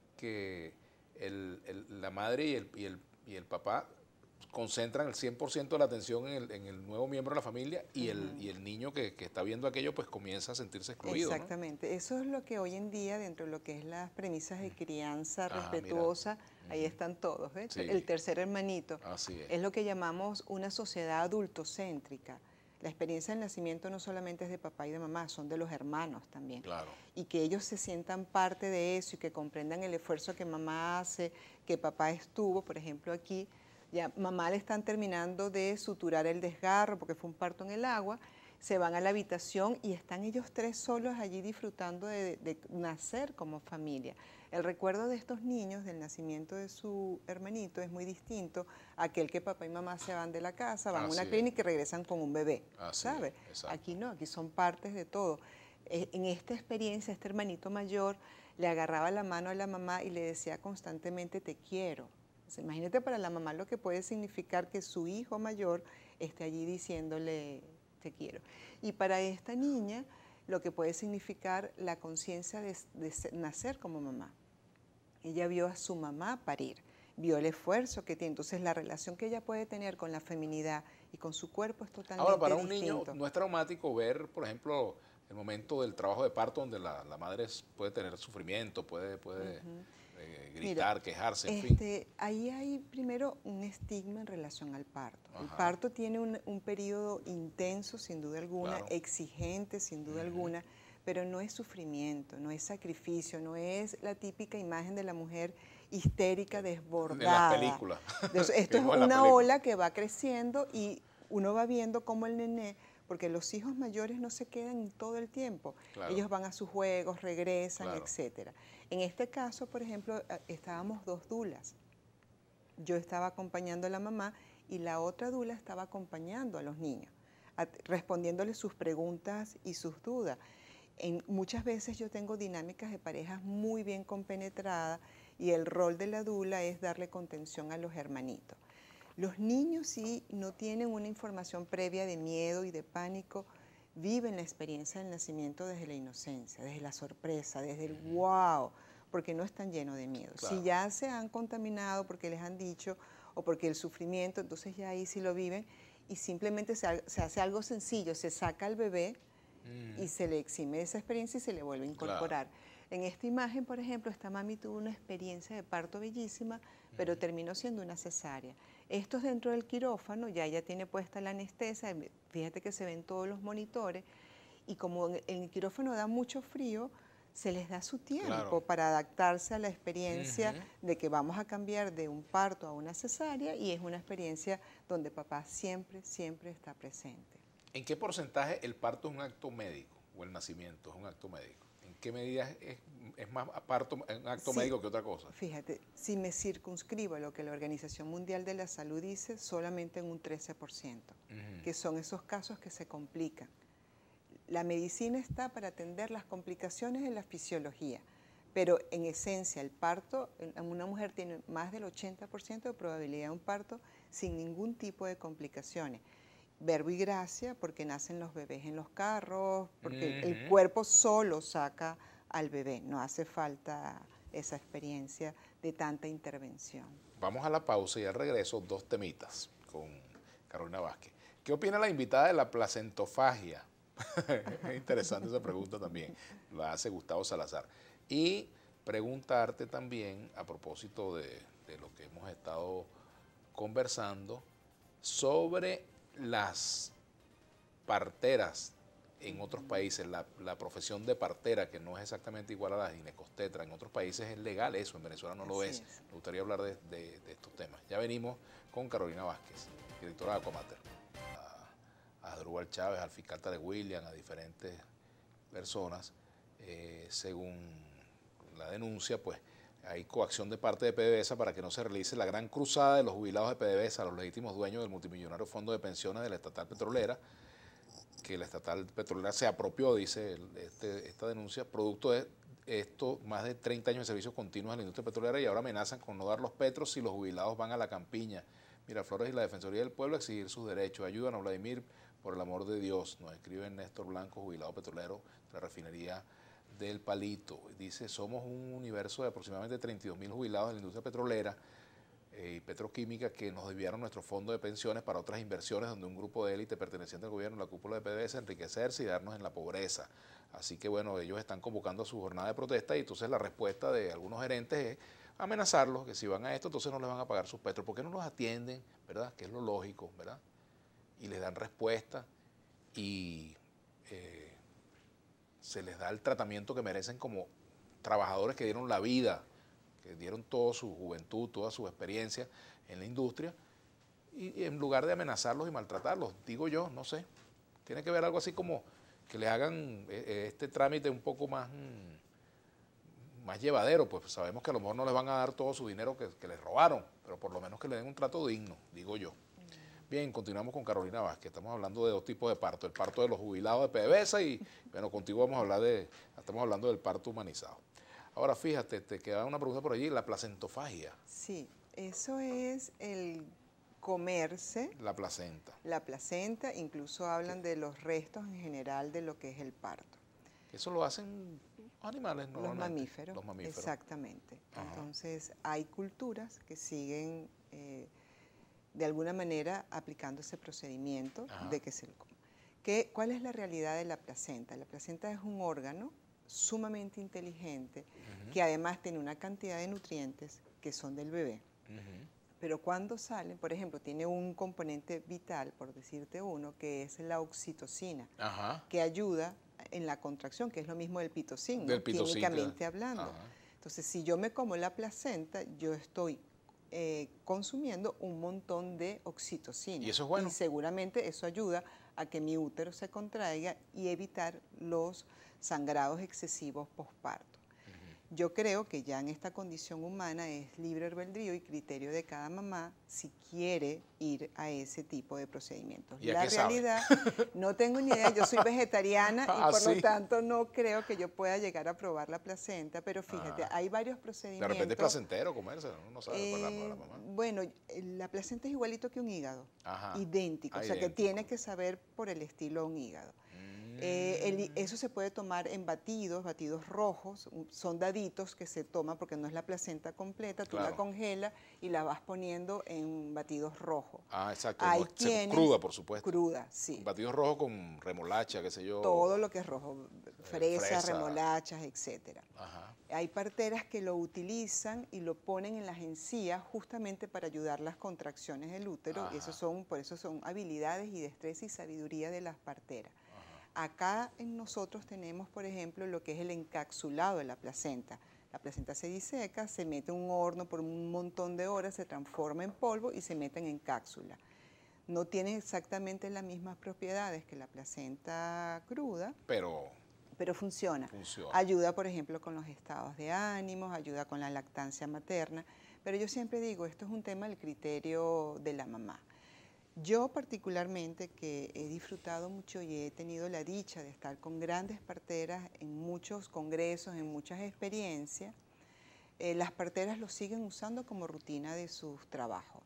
que el, el, la madre y el, y, el, y el papá concentran el cien por ciento de la atención en el, en el nuevo miembro de la familia y, uh-huh. el, y el niño que, que está viendo aquello pues comienza a sentirse excluido.
Exactamente, ¿no? Eso es lo que hoy en día dentro de lo que es las premisas de crianza
ah,
respetuosa,
mira.
ahí están todos, ¿ves?
Sí.
El tercer hermanito.
Así es.
Es lo que llamamos una sociedad adultocéntrica. La experiencia del nacimiento no solamente es de papá y de mamá, son de los hermanos también.
Claro.
Y que ellos se sientan parte de eso y que comprendan el esfuerzo que mamá hace, que papá estuvo, por ejemplo aquí, ya mamá le están terminando de suturar el desgarro porque fue un parto en el agua, se van a la habitación y están ellos tres solos allí disfrutando de, de nacer como familia. El recuerdo de estos niños del nacimiento de su hermanito es muy distinto a aquel que papá y mamá se van de la casa, van Así a una clínica es. y regresan con un bebé, ¿sabes? Aquí no, aquí son partes de todo. En esta experiencia, este hermanito mayor le agarraba la mano a la mamá y le decía constantemente, te quiero. Imagínate para la mamá lo que puede significar que su hijo mayor esté allí diciéndole te quiero. Y para esta niña lo que puede significar la conciencia de, de nacer como mamá. Ella vio a su mamá parir, vio el esfuerzo que tiene. Entonces la relación que ella puede tener con la feminidad y con su cuerpo es totalmente
Ahora, para un
distinto.
niño no es traumático ver, por ejemplo, el momento del trabajo de parto donde la, la madre puede tener sufrimiento, puede... puede uh-huh. Eh, gritar, Mira, quejarse, en
este,
fin.
Ahí hay primero un estigma en relación al parto. Ajá. El parto tiene un, un periodo intenso, sin duda alguna, claro. exigente, sin duda uh-huh. alguna, pero no es sufrimiento, no es sacrificio, no es la típica imagen de la mujer histérica, desbordada.
De las películas.
Entonces, esto es una ola que va creciendo y uno va viendo cómo el nené, porque los hijos mayores no se quedan todo el tiempo. Claro. Ellos van a sus juegos, regresan, claro. etcétera. En este caso, por ejemplo, estábamos dos dulas. Yo estaba acompañando a la mamá y la otra dula estaba acompañando a los niños, a, respondiéndoles sus preguntas y sus dudas. En, muchas veces yo tengo dinámicas de parejas muy bien compenetradas y el rol de la dula es darle contención a los hermanitos. Los niños, si no tienen una información previa de miedo y de pánico, viven la experiencia del nacimiento desde la inocencia, desde la sorpresa, desde el wow, porque no están llenos de miedo. Claro. Si ya se han contaminado porque les han dicho o porque el sufrimiento, entonces ya ahí sí lo viven y simplemente se, se hace algo sencillo, se saca al bebé mm. y se le exime de esa experiencia y se le vuelve a incorporar. Claro. En esta imagen, por ejemplo, esta mami tuvo una experiencia de parto bellísima, pero uh-huh. terminó siendo una cesárea. Esto es dentro del quirófano, ya ella tiene puesta la anestesia, fíjate que se ven todos los monitores, y como en el quirófano da mucho frío, se les da su tiempo claro. para adaptarse a la experiencia uh-huh. de que vamos a cambiar de un parto a una cesárea, y es una experiencia donde papá siempre, siempre está presente.
¿En qué porcentaje el parto es un acto médico o el nacimiento es un acto médico? ¿En qué medida es, es más parto, un acto sí, médico que otra cosa?
Fíjate, si me circunscribo a lo que la Organización Mundial de la Salud dice, solamente en un trece por ciento, uh-huh. que son esos casos que se complican. La medicina está para atender las complicaciones de la fisiología, pero en esencia el parto, una mujer tiene más del ochenta por ciento de probabilidad de un parto sin ningún tipo de complicaciones. Verbo y gracia, porque nacen los bebés en los carros, porque uh-huh. el cuerpo solo saca al bebé, no hace falta esa experiencia de tanta intervención.
Vamos a la pausa y al regreso dos temitas con Carolina Vázquez. ¿Qué opina la invitada de la placentofagia? Es interesante esa pregunta también, la hace Gustavo Salazar. Y preguntarte también, a propósito de, de lo que hemos estado conversando, sobre las parteras en otros países, la, la profesión de partera, que no es exactamente igual a la ginecostetra, en otros países es legal eso, en Venezuela no lo es. es. Me gustaría hablar de, de, de estos temas. Ya venimos con Carolina Vázquez, directora de Acomater, a, a Adrúbal Chávez, al fiscal Tarek William, a diferentes personas. Eh, según la denuncia, pues hay coacción de parte de PDVSA para que no se realice la gran cruzada de los jubilados de PDVSA, los legítimos dueños del multimillonario fondo de pensiones de la estatal petrolera, que la estatal petrolera se apropió, dice este, esta denuncia, producto de esto, más de treinta años de servicios continuos a la industria petrolera, y ahora amenazan con no dar los petros si los jubilados van a la campiña. Miraflores y la Defensoría del Pueblo a exigir sus derechos. Ayúdanos, Vladimir, por el amor de Dios, nos escribe Néstor Blanco, jubilado petrolero de la refinería del Palito. Dice, somos un universo de aproximadamente treinta y dos mil jubilados de la industria petrolera y petroquímica que nos desviaron nuestro fondo de pensiones para otras inversiones donde un grupo de élite perteneciente al gobierno, la cúpula de P D V S, enriquecerse y darnos en la pobreza. Así que bueno, ellos están convocando a su jornada de protesta y entonces la respuesta de algunos gerentes es amenazarlos, que si van a esto entonces no les van a pagar sus petros. ¿Por qué no los atienden? ¿Verdad? Que es lo lógico, ¿verdad? Y les dan respuesta y eh, se les da el tratamiento que merecen como trabajadores que dieron la vida, que dieron toda su juventud, toda su experiencia en la industria, y, y en lugar de amenazarlos y maltratarlos, digo yo, no sé, tiene que ver algo así como que les hagan eh, este trámite un poco más, mm, más llevadero, pues sabemos que a lo mejor no les van a dar todo su dinero que, que les robaron, pero por lo menos que le den un trato digno, digo yo. Bien, continuamos con Carolina Vázquez, estamos hablando de dos tipos de parto, el parto de los jubilados de P D V S A y bueno, contigo vamos a hablar de, estamos hablando del parto humanizado. Ahora fíjate, te queda una pregunta por allí, la placentofagia.
Sí, eso es el comerse.
La placenta.
La placenta, incluso hablan de los restos en general de lo que es el parto.
Eso lo hacen los animales, ¿no?
Los mamíferos.
Los mamíferos.
Exactamente.
Ajá.
Entonces, hay culturas que siguen, eh, de alguna manera, aplicando ese procedimiento Ajá. de que se lo coma. ¿Qué, ¿Cuál es la realidad de la placenta? La placenta es un órgano sumamente inteligente, uh-huh. que además tiene una cantidad de nutrientes que son del bebé. Uh-huh. Pero cuando salen, por ejemplo, tiene un componente vital, por decirte uno, que es la oxitocina, uh-huh. que ayuda en la contracción, que es lo mismo del pitocin,
del pitocin
químicamente hablando. Uh-huh. Entonces, si yo me como la placenta, yo estoy eh, consumiendo un montón de oxitocina.
¿Y eso es bueno?
Y seguramente eso ayuda a que mi útero se contraiga y evitar los sangrados excesivos posparto. Uh-huh. Yo creo que ya en esta condición humana es libre albedrío y criterio de cada mamá si quiere ir a ese tipo de procedimientos.
¿Y a
la
qué
realidad,
sabe?
No tengo ni idea, yo soy vegetariana
ah,
y por
¿sí?
lo tanto no creo que yo pueda llegar a probar la placenta, pero fíjate, ah. hay varios procedimientos.
De repente es placentero comerse, uno no sabe
eh,
para, la, para la mamá.
Bueno, la placenta es igualito que un hígado,
Ajá.
idéntico,
ah,
o sea
idéntico.
que tiene que saber por el estilo de un hígado. Eh, el, eso se puede tomar en batidos, batidos rojos, son daditos que se toman porque no es la placenta completa, tú
claro.
la congelas y la vas poniendo en batidos rojos.
Ah, exacto,
Hay
no,
quienes,
cruda por supuesto.
Cruda, sí.
Batidos rojos con remolacha, qué sé yo.
Todo lo que es rojo, fresa,
fresa.
remolachas, etcétera.
Ajá.
Hay parteras que lo utilizan y lo ponen en las encías justamente para ayudar las contracciones del útero. Y eso son, por eso son habilidades y destreza y sabiduría de las parteras. Acá en nosotros tenemos, por ejemplo, lo que es el encapsulado de la placenta. La placenta se diseca, se mete en un horno por un montón de horas, se transforma en polvo y se meten en cápsula. No tiene exactamente las mismas propiedades que la placenta cruda,
pero,
pero funciona.
funciona.
Ayuda, por ejemplo, con los estados de ánimos, ayuda con la lactancia materna. Pero yo siempre digo, esto es un tema del criterio de la mamá. Yo particularmente, que he disfrutado mucho y he tenido la dicha de estar con grandes parteras en muchos congresos, en muchas experiencias, eh, las parteras lo siguen usando como rutina de sus trabajos.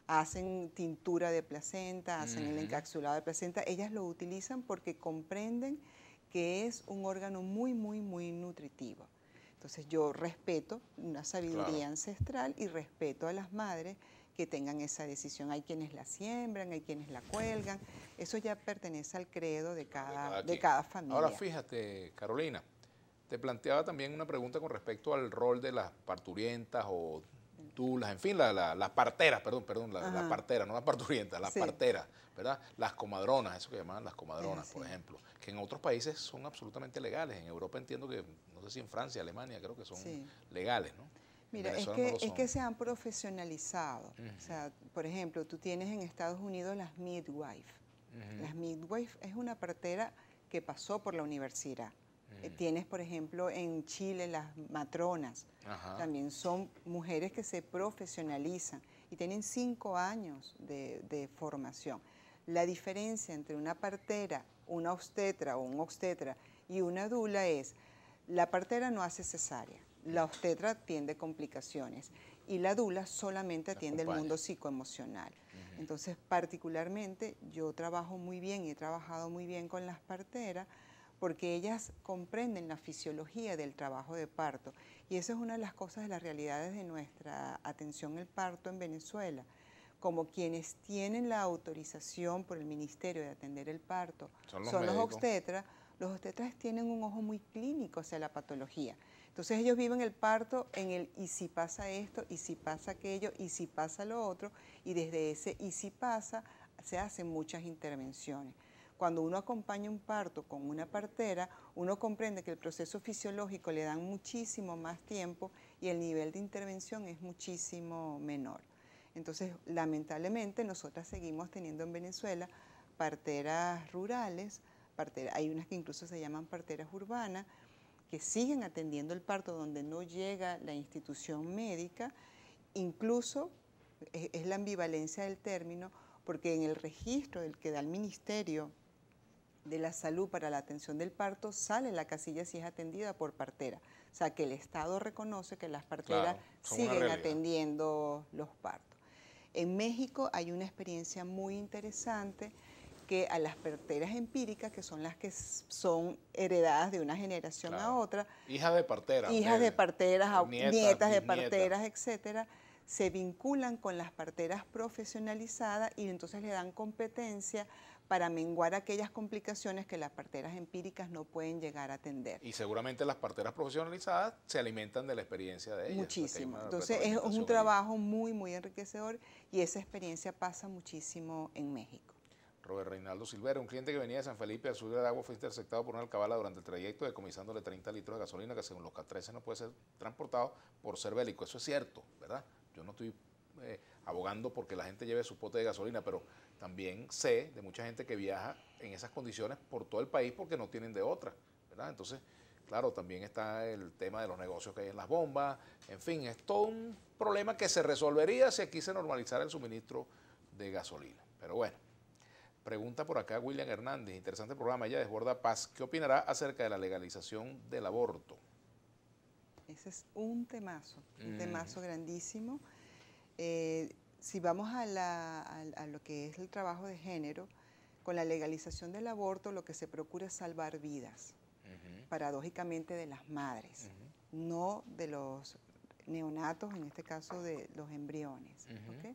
Hacen tintura de placenta, hacen uh-huh. el encapsulado de placenta, ellas lo utilizan porque comprenden que es un órgano muy, muy, muy nutritivo. Entonces yo respeto una sabiduría claro. ancestral y respeto a las madres que tengan esa decisión. Hay quienes la siembran, hay quienes la cuelgan. Eso ya pertenece al credo de cada, de cada familia.
Ahora fíjate, Carolina, te planteaba también una pregunta con respecto al rol de las parturientas o dulas, en fin, la, la, las parteras, perdón, perdón, las la parteras, no las parturientas, las sí. parteras, ¿verdad? Las comadronas, eso que llamaban las comadronas, sí, por sí. ejemplo, que en otros países son absolutamente legales. En Europa entiendo que, no sé si en Francia, Alemania, creo que son sí. legales, ¿no?
Mira, es que, no es que se han profesionalizado. Uh-huh. O sea, por ejemplo, tú tienes en Estados Unidos las midwife. Uh-huh. Las midwife es una partera que pasó por la universidad. Uh-huh. eh, tienes, por ejemplo, en Chile las matronas. Uh-huh. También son mujeres que se profesionalizan y tienen cinco años de, de formación. La diferencia entre una partera, una obstetra o un obstetra y una dula es, la partera no hace cesárea. La obstetra atiende complicaciones y la dula solamente atiende el mundo psicoemocional. Uh-huh. Entonces, particularmente, yo trabajo muy bien y he trabajado muy bien con las parteras porque ellas comprenden la fisiología del trabajo de parto. Y eso es una de las cosas de las realidades de nuestra atención al parto en Venezuela. Como quienes tienen la autorización por el ministerio de atender el parto
son los,
son los
médicos.
obstetras, los obstetras tienen un ojo muy clínico hacia la patología. Entonces ellos viven el parto en el y si pasa esto, y si pasa aquello, y si pasa lo otro, y desde ese y si pasa se hacen muchas intervenciones. Cuando uno acompaña un parto con una partera, uno comprende que el proceso fisiológico le dan muchísimo más tiempo y el nivel de intervención es muchísimo menor. Entonces, lamentablemente, nosotras seguimos teniendo en Venezuela parteras rurales, parteras, hay unas que incluso se llaman parteras urbanas, que siguen atendiendo el parto donde no llega la institución médica, incluso es, es la ambivalencia del término, porque en el registro del que da el Ministerio de la Salud para la atención del parto sale la casilla si es atendida por partera. O sea, que el Estado reconoce que las parteras
Claro,
siguen atendiendo los partos. En México hay una experiencia muy interesante que a las parteras empíricas, que son las que son heredadas de una generación
claro.
a otra,
hijas de parteras,
hijas de, de parteras, nietas, nietas de parteras, etcétera, se vinculan con las parteras profesionalizadas y entonces le dan competencia para menguar aquellas complicaciones que las parteras empíricas no pueden llegar a atender.
Y seguramente las parteras profesionalizadas se alimentan de la experiencia de ellas.
Muchísimo. Entonces es un trabajo muy, muy enriquecedor y esa experiencia pasa muchísimo en México.
Robert Reinaldo Silvera, un cliente que venía de San Felipe al sur del agua, fue interceptado por una alcabala durante el trayecto, decomisándole treinta litros de gasolina que según los K trece no puede ser transportado por ser bélico. Eso es cierto, ¿verdad? Yo no estoy eh, abogando porque la gente lleve su pote de gasolina, pero también sé de mucha gente que viaja en esas condiciones por todo el país porque no tienen de otra, ¿verdad? Entonces, claro, también está el tema de los negocios que hay en las bombas, en fin, es todo un problema que se resolvería si aquí se normalizara el suministro de gasolina. Pero bueno, pregunta por acá William Hernández, interesante programa, ella desborda paz, ¿qué opinará acerca de la legalización del aborto?
Ese es un temazo, un mm. temazo grandísimo. Eh, si vamos a, la, a, a lo que es el trabajo de género, con la legalización del aborto lo que se procura es salvar vidas, uh-huh. paradójicamente de las madres, uh-huh. no de los neonatos, en este caso de los embriones. Uh-huh. ¿Okay?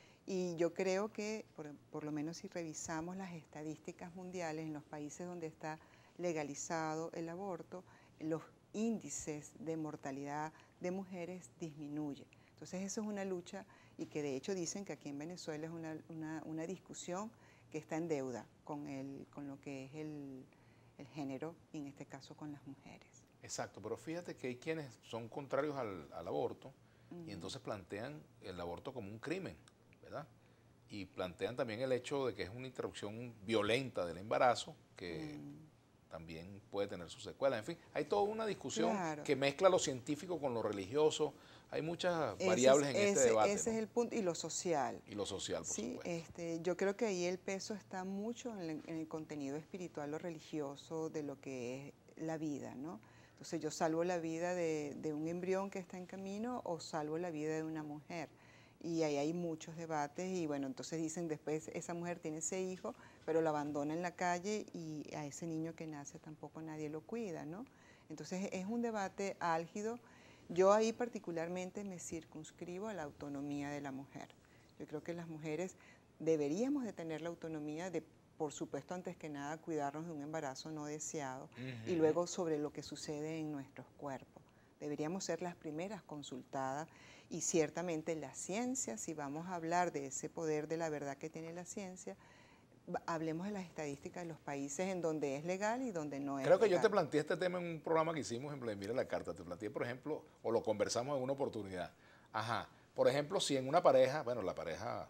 Y yo creo que, por, por lo menos si revisamos las estadísticas mundiales en los países donde está legalizado el aborto, los índices de mortalidad de mujeres disminuyen. Entonces eso es una lucha y que de hecho dicen que aquí en Venezuela es una, una, una discusión que está en deuda con, el, con lo que es el, el género y en este caso con las mujeres.
Exacto, pero fíjate que hay quienes son contrarios al, al aborto uh-huh. y entonces plantean el aborto como un crimen, ¿verdad? Y plantean también el hecho de que es una interrupción violenta del embarazo que uh-huh. también puede tener sus secuelas. En fin, hay toda una discusión claro. que mezcla lo científico con lo religioso. Hay muchas
ese
variables
es,
en
ese,
este debate.
Ese ¿no? es el punto, y lo social.
Y lo social, por
sí,
supuesto.
Este, yo creo que ahí el peso está mucho en el, en el contenido espiritual o religioso de lo que es la vida, ¿no? Entonces yo salvo la vida de, de un embrión que está en camino o salvo la vida de una mujer. Y ahí hay muchos debates y bueno, entonces dicen después esa mujer tiene ese hijo, pero lo abandona en la calle y a ese niño que nace tampoco nadie lo cuida, ¿no? Entonces es un debate álgido. Yo ahí particularmente me circunscribo a la autonomía de la mujer. Yo creo que las mujeres deberíamos de tener la autonomía de, por supuesto, antes que nada, cuidarnos de un embarazo no deseado uh-huh. y luego sobre lo que sucede en nuestros cuerpos. Deberíamos ser las primeras consultadas y ciertamente la ciencia, si vamos a hablar de ese poder de la verdad que tiene la ciencia, hablemos de las estadísticas de los países en donde es legal y donde no es
Creo que
legal.
yo te planteé este tema en un programa que hicimos en Mira la Carta. Te planteé, por ejemplo, o lo conversamos en una oportunidad. Ajá. Por ejemplo, si en una pareja, bueno, la pareja,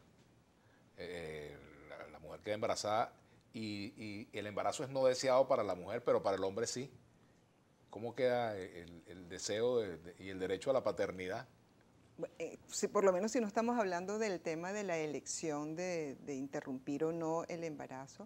eh, la, la mujer queda embarazada y, y el embarazo es no deseado para la mujer, pero para el hombre sí. ¿Cómo queda el, el deseo de, de, y el derecho a la paternidad?
Eh, si, por lo menos si no estamos hablando del tema de la elección de, de interrumpir o no el embarazo,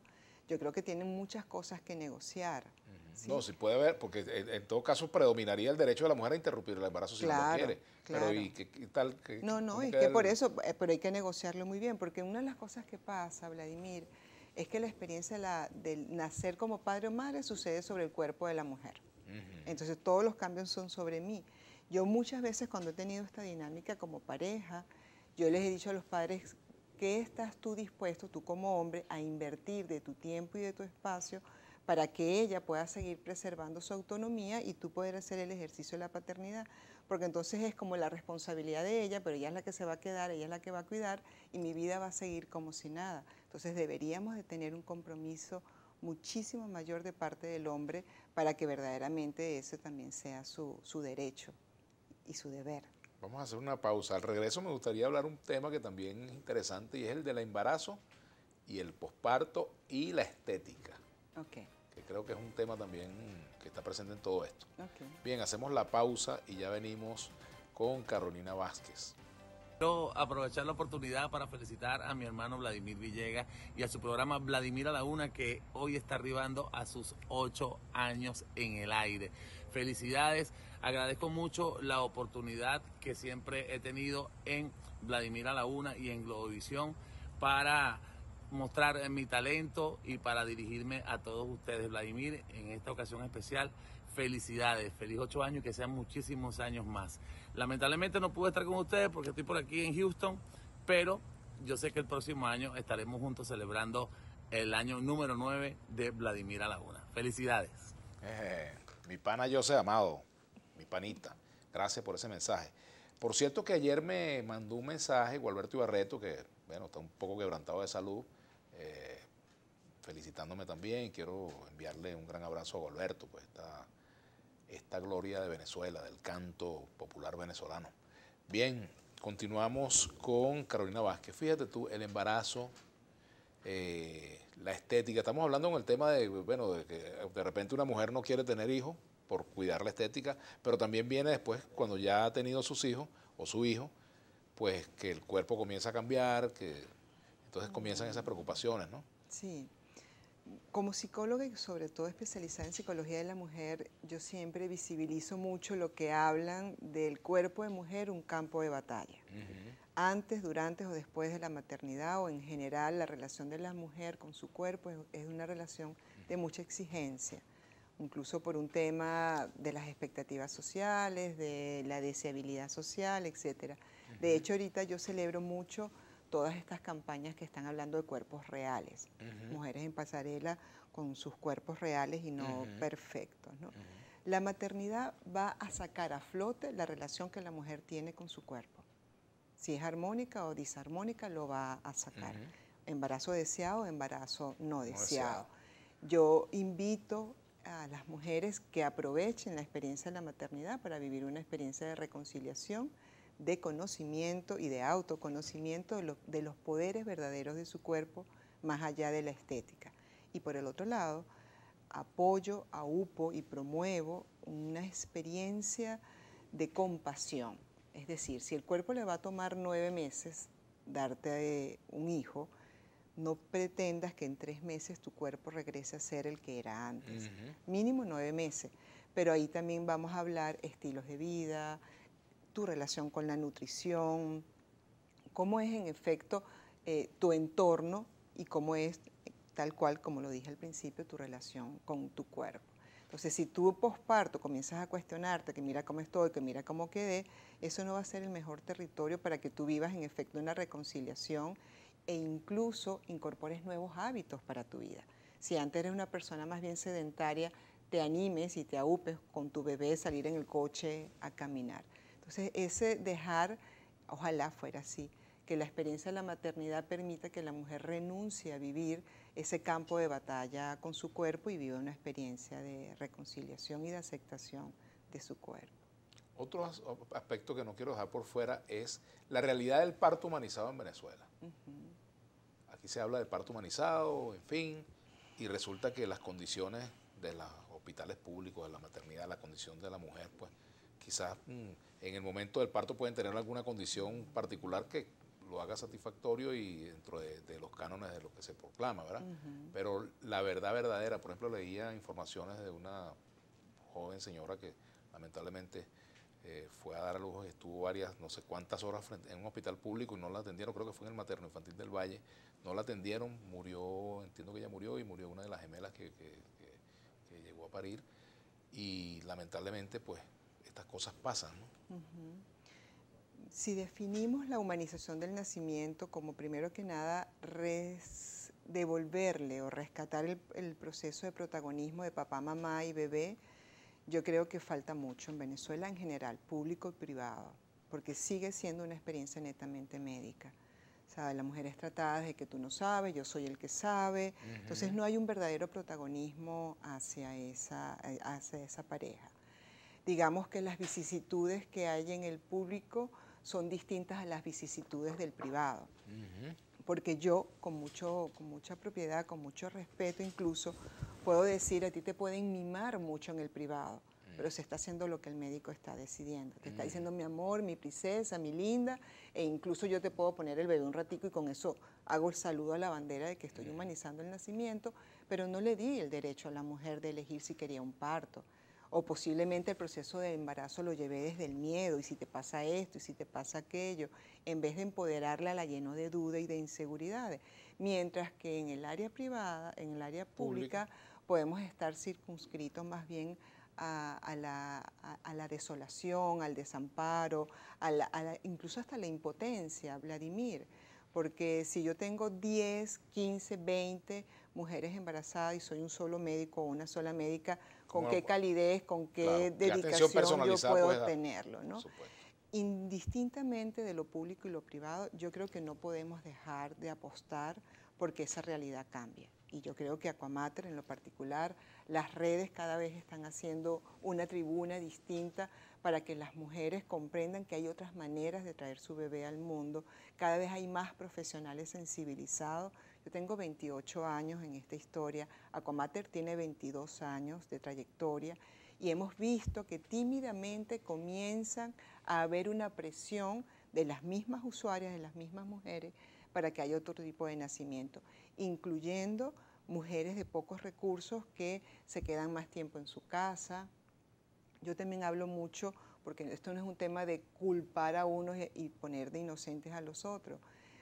yo creo que tienen muchas cosas que negociar.
Uh-huh.
¿Sí?
No, sí puede haber, porque en, en todo caso predominaría el derecho de la mujer a interrumpir el embarazo si
claro,
no lo quiere.
Claro.
Pero ¿y qué, qué tal? Qué,
no, no, es
queda
que
el...
por eso, eh, pero hay que negociarlo muy bien, porque una de las cosas que pasa, Vladimir, es que la experiencia de la, del nacer como padre o madre sucede sobre el cuerpo de la mujer. Uh-huh. Entonces todos los cambios son sobre mí. Yo muchas veces cuando he tenido esta dinámica como pareja, yo les he dicho a los padres, ¿qué estás tú dispuesto, tú como hombre, a invertir de tu tiempo y de tu espacio para que ella pueda seguir preservando su autonomía y tú poder hacer el ejercicio de la paternidad? Porque entonces es como la responsabilidad de ella, pero ella es la que se va a quedar, ella es la que va a cuidar y mi vida va a seguir como si nada. Entonces deberíamos de tener un compromiso muchísimo mayor de parte del hombre para que verdaderamente ese también sea su, su derecho y su deber.
Vamos a hacer una pausa. Al regreso me gustaría hablar un tema que también es interesante y es el del embarazo y el posparto y la estética.
Okay.
Que creo que es un tema también que está presente en todo esto.
Okay.
Bien, hacemos la pausa y ya venimos con Carolina Vázquez.
Quiero aprovechar la oportunidad para felicitar a mi hermano Vladimir Villegas y a su programa Vladimir a la Una, que hoy está arribando a sus ocho años en el aire. Felicidades, agradezco mucho la oportunidad que siempre he tenido en Vladimir a la Una y en Globovisión para mostrar mi talento y para dirigirme a todos ustedes. Vladimir, en esta ocasión especial, felicidades, feliz ocho años y que sean muchísimos años más. Lamentablemente no pude estar con ustedes porque estoy por aquí en Houston, pero yo sé que el próximo año estaremos juntos celebrando el año número nueve de Vladimir a la Una. Felicidades.
Eh, mi pana José Amado, mi panita, gracias por ese mensaje. Por cierto que ayer me mandó un mensaje Gualberto Ibarreto, que bueno, está un poco quebrantado de salud, eh, felicitándome también. Quiero enviarle un gran abrazo a Gualberto, pues esta, esta gloria de Venezuela, del canto popular venezolano. Bien, continuamos con Carolina Vázquez. Fíjate tú, el embarazo, eh, la estética. Estamos hablando con el tema de, bueno, de que de repente una mujer no quiere tener hijos por cuidar la estética, pero también viene después, cuando ya ha tenido sus hijos o su hijo, pues que el cuerpo comienza a cambiar, que entonces comienzan esas preocupaciones, ¿no?
Sí. Como psicóloga y sobre todo especializada en psicología de la mujer, yo siempre visibilizo mucho lo que hablan del cuerpo de mujer, un campo de batalla. Uh-huh. Antes, durante o después de la maternidad o en general la relación de la mujer con su cuerpo es, es una relación de mucha exigencia, incluso por un tema de las expectativas sociales, de la deseabilidad social, etcétera. Uh-huh. De hecho, ahorita yo celebro mucho todas estas campañas que están hablando de cuerpos reales, uh-huh. Mujeres en pasarela con sus cuerpos reales y no uh-huh. perfectos, ¿no? Uh-huh. La maternidad va a sacar a flote la relación que la mujer tiene con su cuerpo. Si es armónica o disarmónica, lo va a sacar. Uh-huh. Embarazo deseado, embarazo no, no deseado. deseado. Yo invito a las mujeres que aprovechen la experiencia de la maternidad para vivir una experiencia de reconciliación, de conocimiento y de autoconocimiento de, lo, de los poderes verdaderos de su cuerpo, más allá de la estética. Y por el otro lado, apoyo, aupo y promuevo una experiencia de compasión. Es decir, si el cuerpo le va a tomar nueve meses darte un hijo, no pretendas que en tres meses tu cuerpo regrese a ser el que era antes. Uh-huh. Mínimo nueve meses. Pero ahí también vamos a hablar estilos de vida, tu relación con la nutrición, cómo es en efecto eh, tu entorno y cómo es, tal cual como lo dije al principio, tu relación con tu cuerpo. Entonces, si tú posparto comienzas a cuestionarte que mira cómo estoy, que mira cómo quedé, eso no va a ser el mejor territorio para que tú vivas en efecto una reconciliación e incluso incorpores nuevos hábitos para tu vida. Si antes eres una persona más bien sedentaria, te animes y te aúpes con tu bebé, salir en el coche a caminar. Entonces, ese dejar, ojalá fuera así, que la experiencia de la maternidad permita que la mujer renuncie a vivir ese campo de batalla con su cuerpo y viva una experiencia de reconciliación y de aceptación de su cuerpo.
Otro aspecto que no quiero dejar por fuera es la realidad del parto humanizado en Venezuela. Uh-huh. Aquí se habla del parto humanizado, en fin, y resulta que las condiciones de los hospitales públicos, de la maternidad, la condición de la mujer, pues quizás mmm, en el momento del parto pueden tener alguna condición particular que lo haga satisfactorio y dentro de, de los cánones de lo que se proclama, ¿verdad?
Uh-huh.
Pero la verdad verdadera, por ejemplo, leía informaciones de una joven señora que lamentablemente eh, fue a dar a luz, estuvo varias, no sé cuántas horas frente, en un hospital público y no la atendieron, creo que fue en el materno infantil del Valle, no la atendieron, murió, entiendo que ella murió y murió una de las gemelas que, que, que, que llegó a parir y lamentablemente pues estas cosas pasan, ¿no?
Uh-huh. Si definimos la humanización del nacimiento como primero que nada res, devolverle o rescatar el, el proceso de protagonismo de papá, mamá y bebé, yo creo que falta mucho en Venezuela en general, público y privado, porque sigue siendo una experiencia netamente médica. ¿Sabe? La mujer es tratada desde que tú no sabes, yo soy el que sabe, uh-huh. Entonces no hay un verdadero protagonismo hacia esa, hacia esa pareja. Digamos que las vicisitudes que hay en el público son distintas a las vicisitudes del privado. Uh-huh. Porque yo, con, mucho, con mucha propiedad, con mucho respeto incluso, puedo decir, a ti te pueden mimar mucho en el privado, uh-huh. Pero se está haciendo lo que el médico está decidiendo. Te uh-huh. Está diciendo mi amor, mi princesa, mi linda, e incluso yo te puedo poner el bebé un ratico y con eso hago el saludo a la bandera de que estoy uh-huh. humanizando el nacimiento, pero no le di el derecho a la mujer de elegir si quería un parto. O posiblemente el proceso de embarazo lo llevé desde el miedo, y si te pasa esto, y si te pasa aquello, en vez de empoderarla la llenó de duda y de inseguridades. Mientras que en el área privada, en el área pública, pública. podemos estar circunscritos más bien a, a, la, a, a la desolación, al desamparo, a la, a la, incluso hasta la impotencia, Vladimir. Porque si yo tengo diez, quince, veinte mujeres embarazadas y soy un solo médico o una sola médica, ¿con qué calidez, con qué claro, dedicación yo puedo tenerlo, ¿no? Indistintamente de lo público y lo privado, yo creo que no podemos dejar de apostar porque esa realidad cambia. Y yo creo que Aquamater en lo particular, las redes cada vez están haciendo una tribuna distinta para que las mujeres comprendan que hay otras maneras de traer su bebé al mundo. Cada vez hay más profesionales sensibilizados. Yo tengo veintiocho años en esta historia, Aquamater tiene veintidós años de trayectoria y hemos visto que tímidamente comienzan a haber una presión de las mismas usuarias, de las mismas mujeres, para que haya otro tipo de nacimiento, incluyendo mujeres de pocos recursos que se quedan más tiempo en su casa. Yo también hablo mucho, porque esto no es un tema de culpar a unos y poner de inocentes a los otros.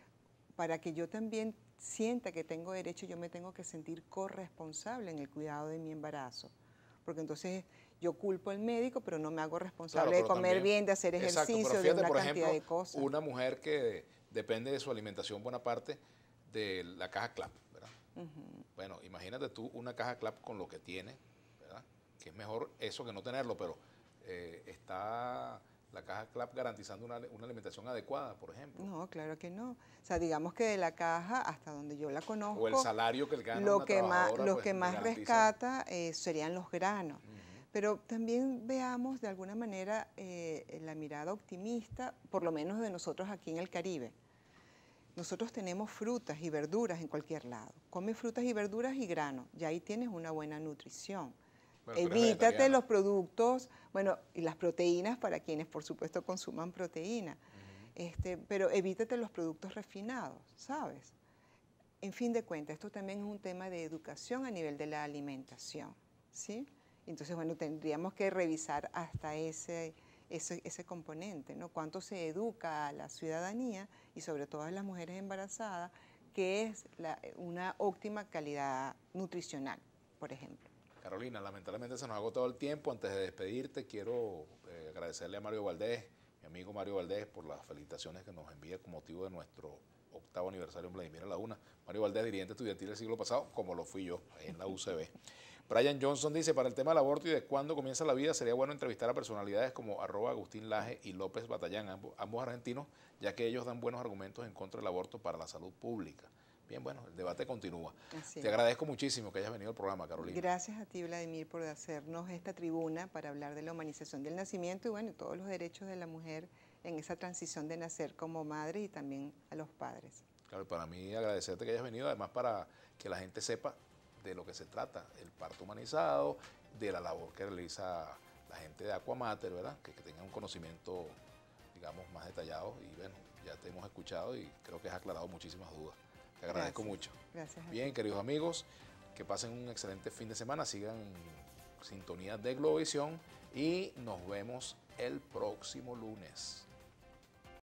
Para que yo también sienta que tengo derecho, yo me tengo que sentir corresponsable en el cuidado de mi embarazo. Porque entonces yo culpo al médico, pero no me hago responsable claro, de comer también, bien, de hacer ejercicio, exacto, pero fíjate, de una
por
cantidad
ejemplo,
de cosas.
Una mujer que depende de su alimentación buena parte de la caja C L A P, ¿verdad? Uh-huh. Bueno, imagínate tú una caja C L A P con lo que tiene, ¿verdad? Que es mejor eso que no tenerlo, pero eh, está la caja C L A P garantizando una, una alimentación adecuada, por ejemplo.
No, claro que no. O sea, digamos que de la caja, hasta donde yo la conozco,
o el salario que gana
lo
una
que más, lo
pues,
que más rescata eh, serían los granos. Uh-huh. Pero también veamos de alguna manera eh, la mirada optimista, por lo menos de nosotros aquí en el Caribe. Nosotros tenemos frutas y verduras en cualquier lado. Come frutas y verduras y granos, ya ahí tienes una buena nutrición. Bueno, evítate los productos, bueno, y las proteínas para quienes por supuesto consuman proteína, uh-huh. este, pero evítate los productos refinados, ¿sabes? En fin de cuentas, esto también es un tema de educación a nivel de la alimentación, ¿sí? Entonces, bueno, tendríamos que revisar hasta ese, ese, ese componente, ¿no? Cuánto se educa a la ciudadanía y sobre todo a las mujeres embarazadas, que es la, una óptima calidad nutricional, por ejemplo.
Carolina, lamentablemente se nos ha agotado el tiempo. Antes de despedirte, quiero eh, agradecerle a Mario Valdés, mi amigo Mario Valdés, por las felicitaciones que nos envía con motivo de nuestro octavo aniversario en Vladimir a la Una. Mario Valdés, dirigente estudiantil del siglo pasado, como lo fui yo en la U C B. Brian Johnson dice, para el tema del aborto y de cuándo comienza la vida, sería bueno entrevistar a personalidades como arroba Agustín Laje y López Batallán, ambos, ambos argentinos, ya que ellos dan buenos argumentos en contra del aborto para la salud pública. Bien, bueno, el debate continúa. Así Te agradezco muchísimo que hayas venido al programa, Carolina.
Gracias a ti, Vladimir, por hacernos esta tribuna para hablar de la humanización del nacimiento y, bueno, todos los derechos de la mujer en esa transición de nacer como madre y también a los padres.
Claro, para mí agradecerte que hayas venido, además para que la gente sepa de lo que se trata, el parto humanizado, de la labor que realiza la gente de Aquamater, ¿verdad? Que, que tengan un conocimiento, digamos, más detallado y, bueno, ya te hemos escuchado y creo que has aclarado muchísimas dudas. Te agradezco
Gracias.
mucho.
Gracias.
Bien, queridos amigos, que pasen un excelente fin de semana, sigan en sintonía de Globovisión y nos vemos el próximo lunes.